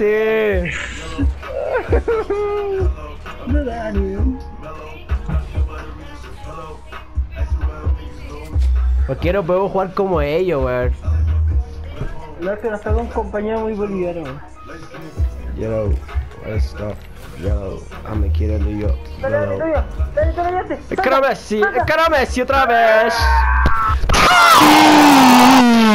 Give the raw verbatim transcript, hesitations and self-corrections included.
Messi. No da, weón. ¿Por qué no podemos jugar como ellos, weón? No, es que nos está un compañero muy boliviano, weón. Yo, esto, yo, a me quiero de yo. Dale, dale, dale, dale, dale, dale. Es que era Messi, es que era Messi otra vez.